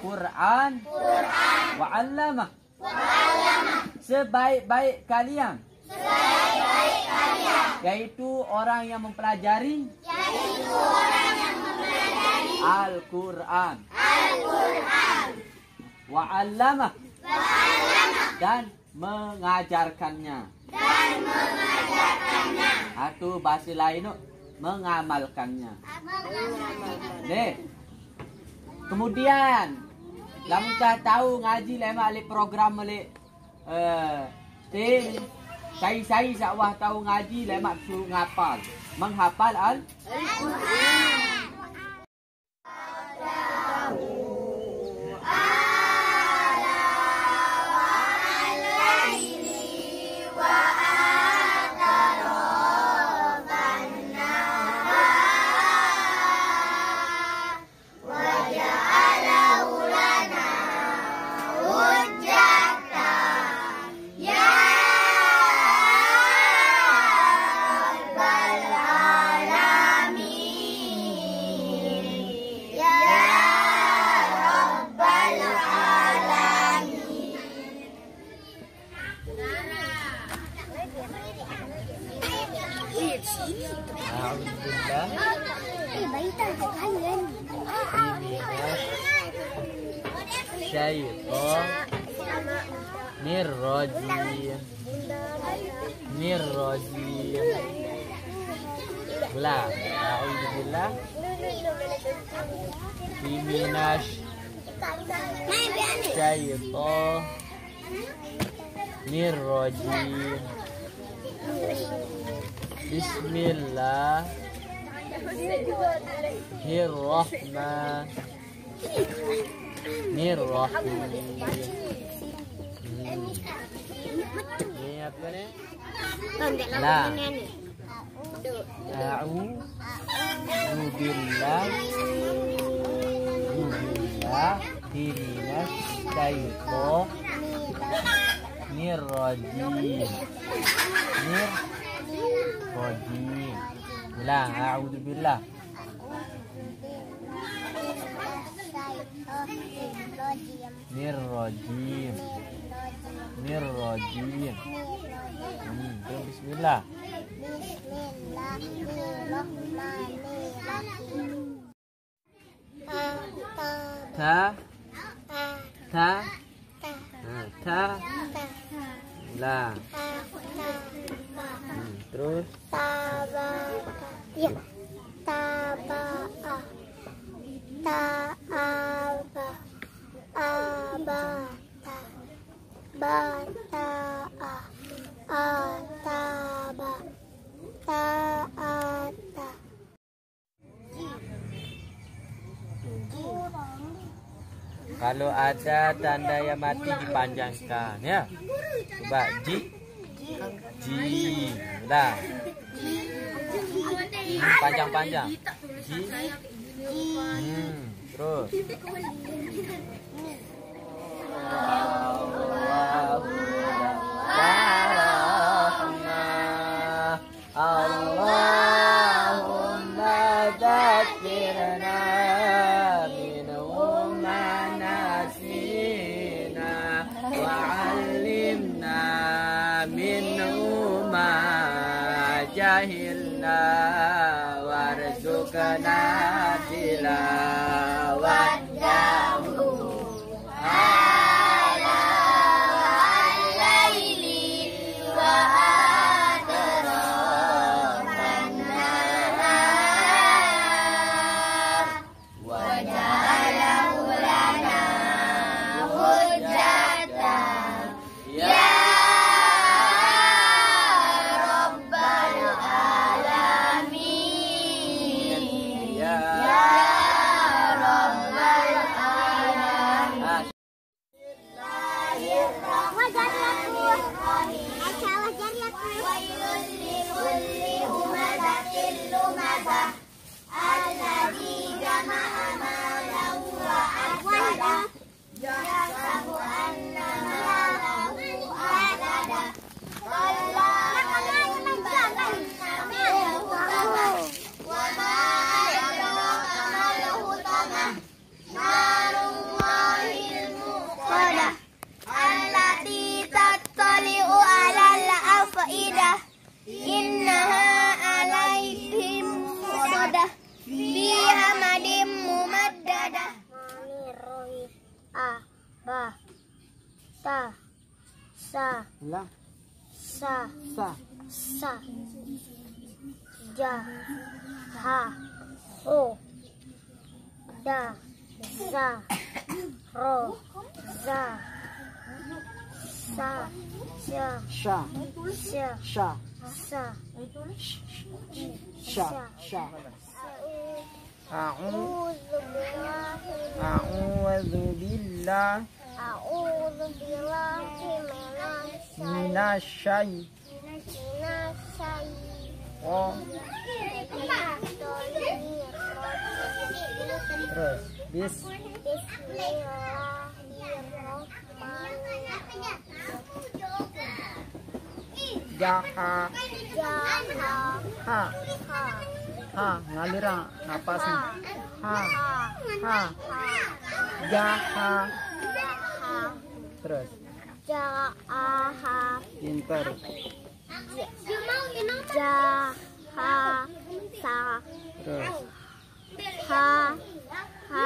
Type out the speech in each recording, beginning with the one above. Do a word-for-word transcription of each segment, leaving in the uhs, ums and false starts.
Quran, wa 'allamah. Sebaik-baik kalian, yaitu orang yang mempelajari Al-Quran, wa 'allamah, dan mengajarkannya. Atau bahasa lain tu mengamalkannya. Deh. Kemudian, lamun kita tahu ngaji lemak alik program alik eh ting sai-sai sakwah tahu ngaji lemak suruh ngapal, menghafal Al-Quran. Syaitan nirrajim nirrajim la a'udzubillah minash syaitan nirrajim. Bismillahirrahmanirrahim. Ini apa ni? La a'udzu billahi minasy syaitonir rajim. Nir rajim. La a'udzu billah. Nirrajim. Nirrajim. Hmm, bismillah. Bismillahirrahmanirrahim. Ta ta ta la. Hmm, terus Taba ya taba ta'aba abata bata'a ataba ta'ata. Kalau ada tanda yang mati dipanjangkan ya. Coba ji ji dah. Panjang-panjang. Ji. Hmm, terus. Allahumma dzakirna minhu ma nasina wa 'allimna minhu ma jahilna warzuqna tilawatahu ala al-laili wa atrafan nahar wa ja'alahu lana hujjatan ya rabbal alamin ya A, ba, ta, sa, La. sa, Sa. sa, ja, ha, ho, da, za, ro, za, sa, sya, Sya. sya, Sya. sa, Sya. Sya. A'udzu billahi A'udzu billah A'udzu billahi minasyai. minasyai Oh. Terus. Bis. Bismillahirrahmanirrahim. Jaha. Jaha. Ha. Ha. Ha. Ngalir ah, napasnya. Ha. Ha. Ha. Jaha. Jaha. Terus. Jaha. Pintar. Jaha. Sa. Terus. Ha. Ha.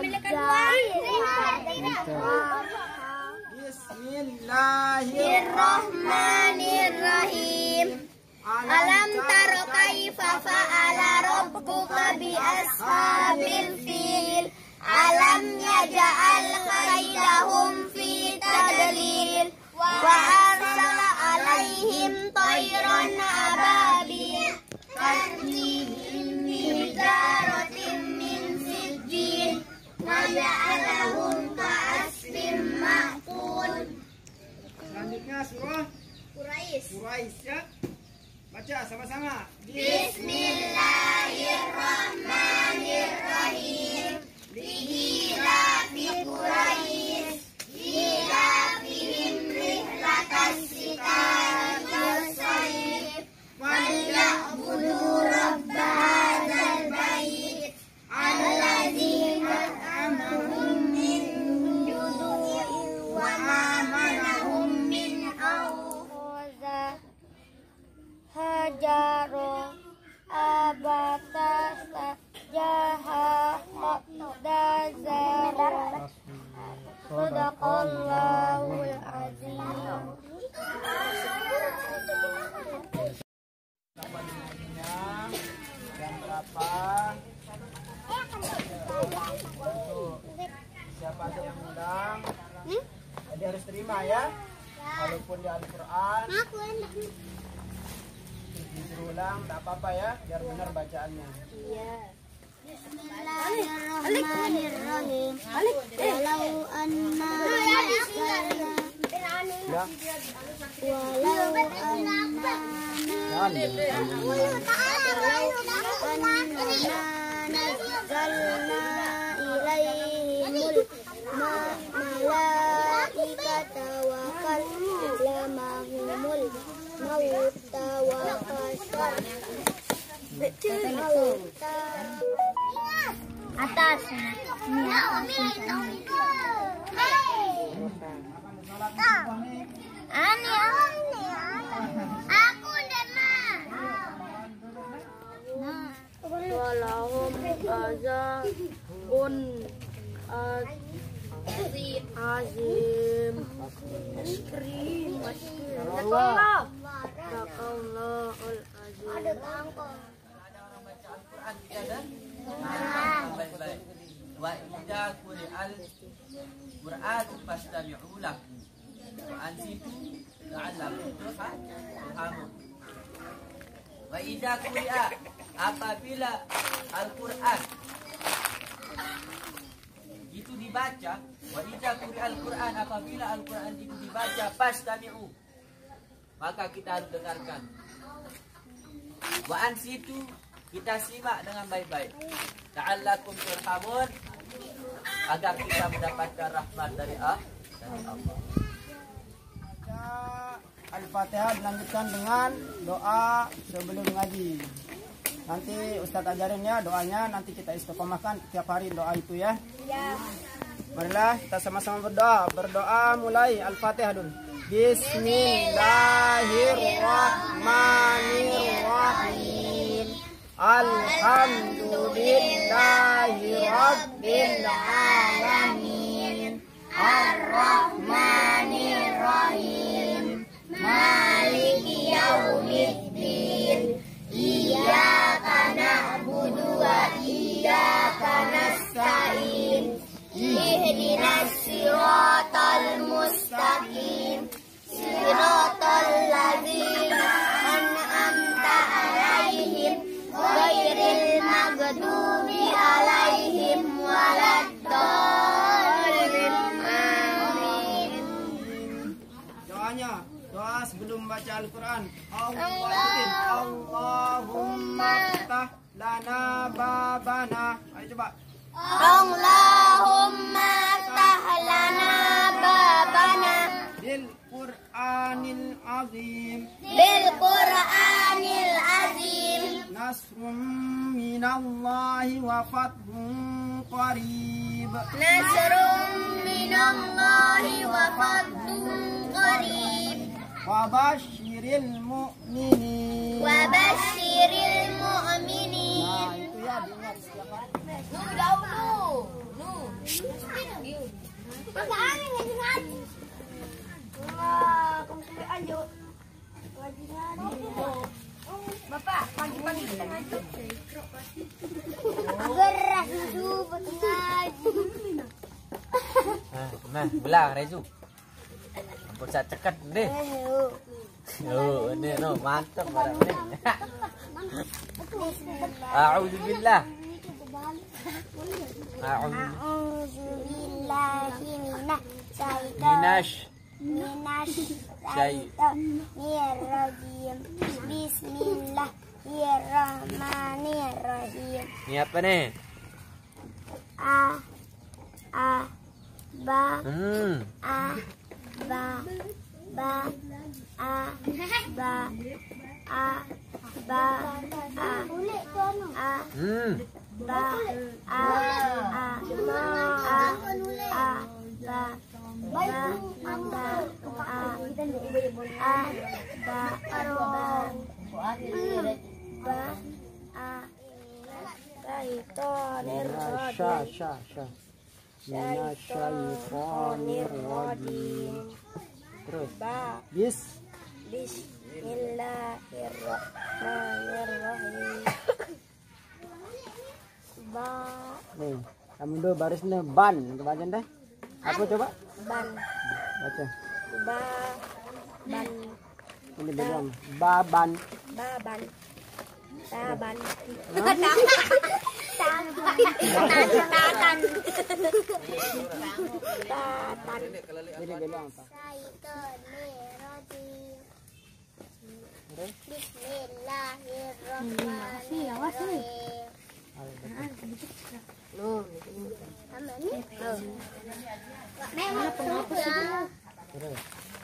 Bismillahirrahmanirrahim. Alam taro kaifa fa'ala rabbuka bi ashabil fil. Alam yaj'al kaidahum fi tadlil. Wa arsala alaihim tayran ababil. Tarmihim bijaratin min sijjin. Wa ja'alahum ka'asfin ma'kul. Selanjutnya surah Quraisy. Quraisy ya. Baca sama-sama. Bismillahirrahmanirrahim. Li'ilafi Quraisy, li'ilafihim rihlatas syita'i was-sayf, walyabudu rabb hadzal bait, alladzi at'amahum min judu'in wa amanahum min khawf. Hajaro abatasa jaha dazara. Sadaqallahul azim. Jam berapa? Siapa aja yang undang? Jadi harus terima ya. Walaupun di Al-Quran diulang, tak apa-apa ya, biar benar bacaannya. Bismillahirrahmanirrahim. Walau anna Ya. walau anna nazzalna ilaihimul malaikata wa kallamahumul mauta wa kasar mauta atas ini Ani aku dema walahum azabun azim askrim Allah Allahul azim. Ada bangko. Ada orang baca Al-Quran tidak ada? Nah, baik-baik. Wa idza quri'al Qur'an fastami'u lahu wa ansitu la'allakum turhamun. Wa idza quri'a, apabila Al-Quran itu dibaca, wa idza quri'al Quran, apabila Al-Quran itu dibaca, fastami'u, maka kita harus dengarkan. Wa ansitu, kita simak dengan baik-baik. Ta'allakum turhamun, agar kita mendapatkan rahmat dari Allah. Al-Fatihah dilanjutkan dengan doa sebelum ngaji. Nanti Ustadz ajarin ya doanya, nanti kita istiqomahkan tiap hari doa itu ya. Ya. Marilah kita sama-sama berdoa. Berdoa mulai Al-Fatihah dulu. Bismillahirrahmanirrahim. Alhamdulillahi rabbil alamin. Ar-Rahmanir-Rahim. Maliki yaumiddin. Iyyaka na'budu wa iyyaka nasta'in. Ihdinas siratal mustaqim. Siratal ladzina an'amta 'alaihim ghairil maghdubi 'alaihim waladdallin. Amin. Doanya, doa sebelum baca Al-Quran. Allahumma ftah lana babana. Ayo coba. Allahumma ftah lana babana Bil Qur'anil azim. bil Qur'anil azim. Nasrun minallahi wa fathun qarib. Nasrun minallahi wa fathun qarib. Wa basyiril mu'minin. Wa basyiril mu'minin. Nah, itu ya diingat setiap hari. Nu dahulu. Nu. Pagkaan ngaji ngaji. Wah, kamu sampai aja. Ngaji ngaji. Bapak, pagi-pagi kita ngaji. Gerak susu buat ngaji. Nah, nah, belah Rezu. Ampun sak cekat deh. Oh, ini no, mantap barang ini. A'udzubillah. A'udzu billahi minasy Minash syaitonir rajim. Bismillahirrahmanirrahim. Ini apa nih? A a ba Hmm. a ba ba a ba a ba a a Hmm. ba a a a a ba ba ba a a ba ba a syaitonir Sya rajim. sya sya. Minasyaitonir rajim. Terus. Ba Bis. Bismillahirrahmanirrahim. Ba Nih, kamu dulu barisnya ban. Kebaca deh. Apa coba? ban Baca. ba ban Ini bilang baban. baban taban tatan Ini bilang apa? Terus.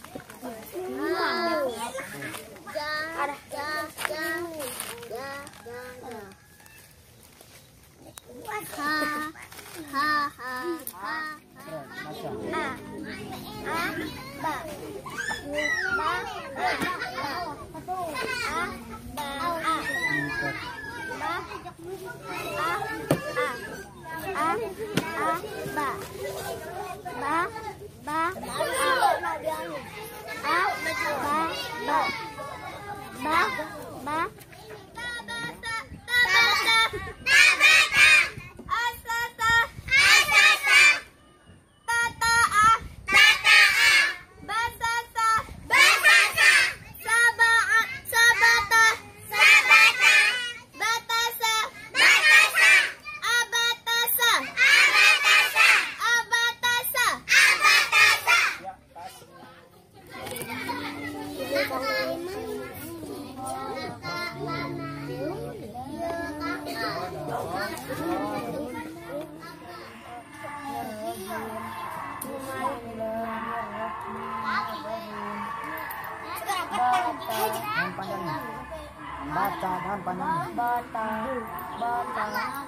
Tahan panjangnya. Baca, tahan panjangnya. bata bata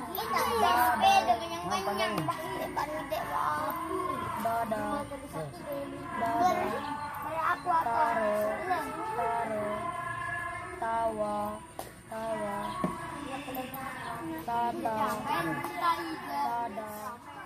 Tahan panjangnya. dada dada taro taro tawa tawa tata dada